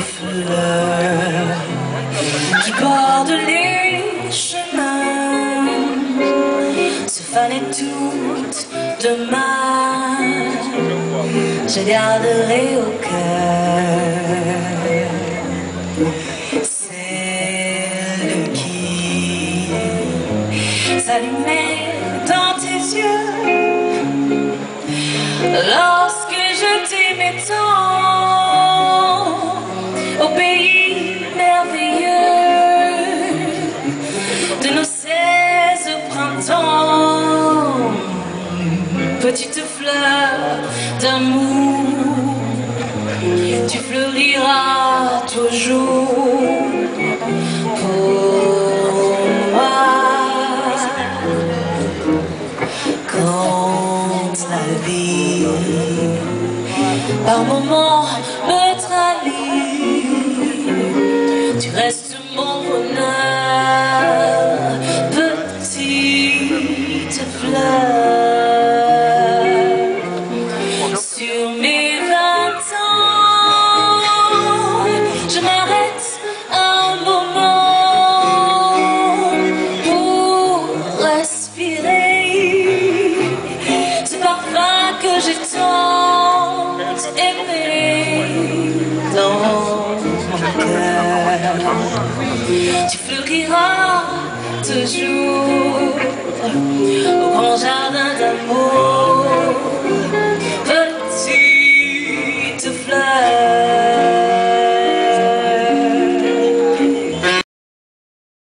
fleurs qui bordent les chemins se fanaient toutes demain. Je garderai au cœur celle qui s'allumait dans tes yeux lorsque je t'aimais tant au pays merveilleux de nos 16 printemps. Petite fleur d'amour, tu fleuriras toujours pour moi. Quand la vie par moments me trahit, tu restes mon bonheur, petite fleur. Sur mes 20 ans, je m'arrête un moment pour respirer ce parfum que j'ai tant aimé dans mon cœur. Tu fleuriras toujours au grand jardin d'amour.